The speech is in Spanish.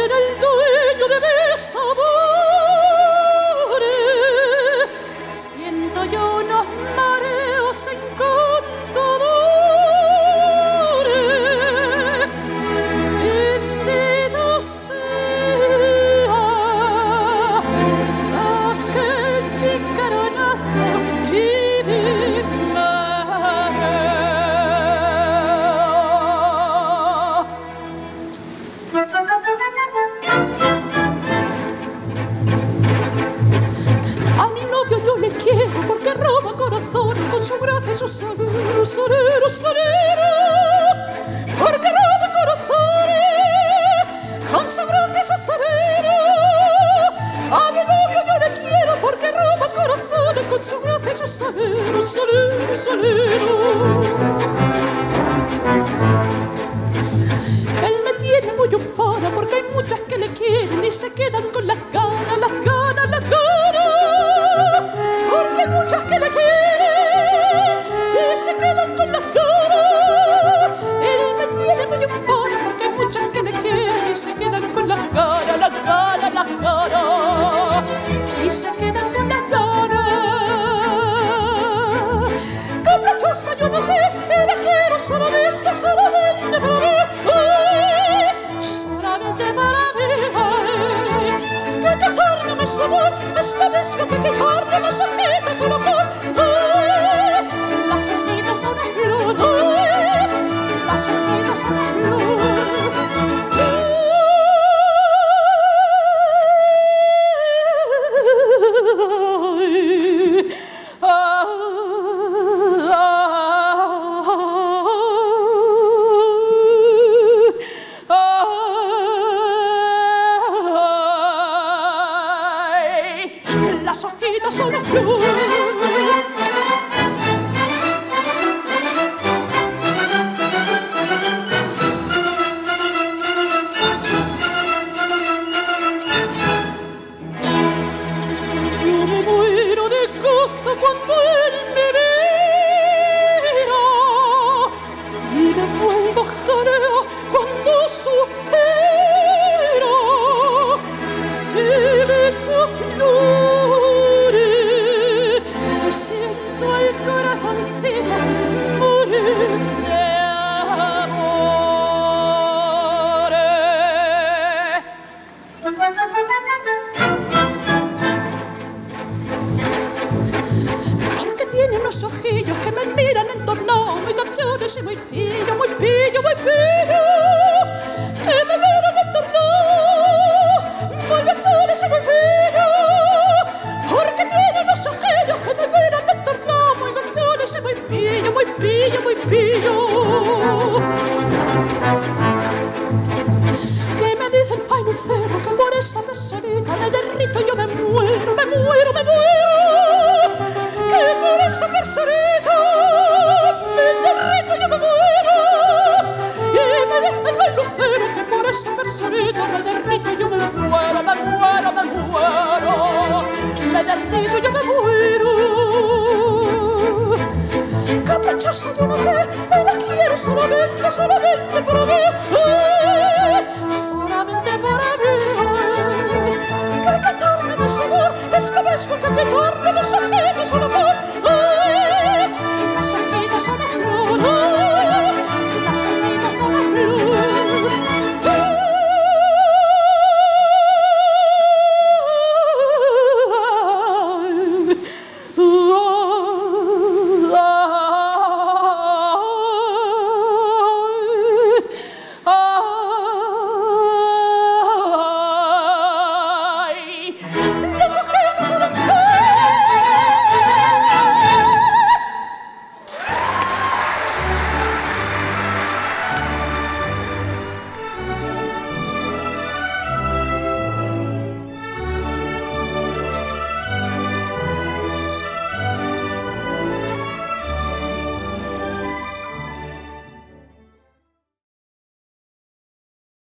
era el dueño de mis sabores. Siento yo unos mareos encantadores. Bendito sea aquel picaronazo que me mareó. A mi novio yo le quiero porque roba corazones con su brazo y su salero, salero, salero. Porque roba corazones con su brazo y su salero. A mi novio yo le quiero porque roba corazones con su brazo y su salero, salero, salero. Él me tiene muy ufana porque hay muchas que le quieren y se quedan con las ganas, las ganas, las ganas. Porque hay muchas que le quieren y se quedan con las ganas. Él me tiene muy ufana porque hay muchas que le quieren y se quedan con las ganas, las ganas, las ganas. Y se quedan con las ganas. Caprichosa yo no sé, y la quiero solamente, solamente para mí. Solamente para mí. Que quitarme mi sabor es lo mismo que quitarme las hojitas a la flor. Las hojitas a la flor. Las hojitas a la flor. Las hojitas son las flores. Yo me muero de gozo cuando él me mira y me vuelvo jaleo cuando suspiro. Se me echa flores, siento el corazoncito morir de amores. Porque tiene unos ojillos que me miran entornados, muy gachones y muy pillo, muy pillo, muy pillo. Que me miran entornados, muy gachones y muy pillo. Porque tiene unos ojillos que me miran entornados, muy gachones y muy pillo, muy pillo, muy pillo. Que me dicen, ay Lucero, que por esa personita me derrito y yo me muero, me muero, me muero. Que por esa personita me derrito y yo me muero. Y me dicen, ay Lucero, que por esa personita me derrito y yo me muero, me muero, me muero. Me derrito y yo me muero. Caprichosa yo no sé, la quiero solamente, solamente para mí. Solamente para mí. Que quitarme mi sabor es lo mismo que quitarme mi sabor.